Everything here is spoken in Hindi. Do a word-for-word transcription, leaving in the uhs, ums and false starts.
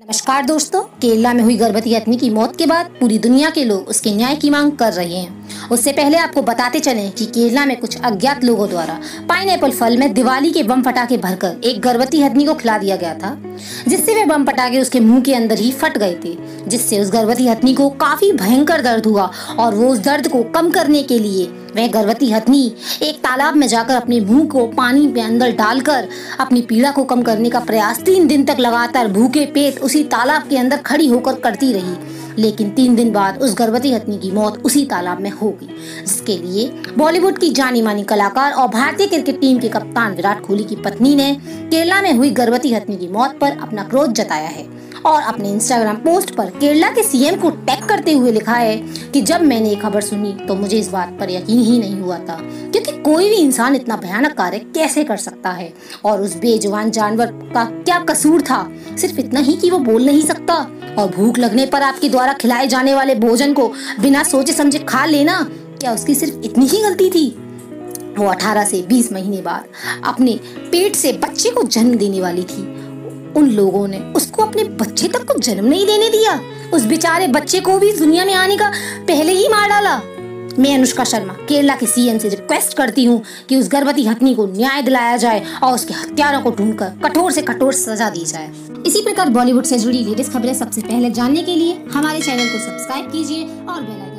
नमस्कार दोस्तों, केरला में हुई गर्भवती पत्नी की मौत के बाद पूरी दुनिया के लोग उसके न्याय की मांग कर रहे हैं। उससे पहले आपको बताते चलें कि केरला में कुछ अज्ञात लोगों द्वारा पाइनएप्पल फल में दिवाली के बम पटाखे भरकर एक गर्भवती पत्नी को खिला दिया गया था, जिससे वे बम पटाखे उसके मुंह के अंदर ही फट गए थे, जिससे उस गर्भवती पत्नी को काफी भयंकर दर्द हुआ और वो उस दर्द को कम करने के लिए वह गर्भवती पत्नी एक तालाब में जाकर अपने मुंह को पानी के अंदर डालकर अपनी पीड़ा को कम करने का प्रयास तीन दिन तक लगातार भूखे पेट उसी तालाब के अंदर खड़ी होकर करती रही। लेकिन तीन दिन बाद उस गर्भवती पत्नी की मौत उसी तालाब में हो गई, जिसके लिए बॉलीवुड की जानी मानी कलाकार और भारतीय क्रिकेट टीम के कप्तान विराट कोहली की पत्नी ने केरला में हुई गर्भवती पत्नी की मौत पर अपना क्रोध जताया है और अपने इंस्टाग्राम पोस्ट पर केरला के सीएम को टैग करते हुए लिखा है कि जब मैंने ये खबर सुनी तो मुझे इस बात पर यकीन ही नहीं हुआ था, क्योंकि कोई भी इंसान इतना भयानक कार्य कैसे कर सकता है और उस बेजुबान जानवर का क्या कसूर था। सिर्फ इतना ही कि वो बोल नहीं सकता और भूख लगने पर आपके द्वारा खिलाए जाने वाले भोजन को बिना सोचे समझे खा लेना, क्या उसकी सिर्फ इतनी ही गलती थी? वो अठारह से बीस महीने बाद अपने पेट से बच्चे को जन्म देने वाली थी। उन लोगों ने उसको अपने बच्चे तक को जन्म नहीं देने दिया, उस बेचारे बच्चे को भी दुनिया में आने का पहले ही मार डाला। मैं अनुष्का शर्मा केरला के सीएम से रिक्वेस्ट करती हूँ कि उस गर्भवती पत्नी को न्याय दिलाया जाए और उसके हत्यारों को ढूंढकर कठोर से कठोर सजा दी जाए। इसी प्रकार बॉलीवुड से जुड़ी लेटेस्ट खबरें सबसे पहले जानने के लिए हमारे चैनल को सब्सक्राइब कीजिए और बेल आइकन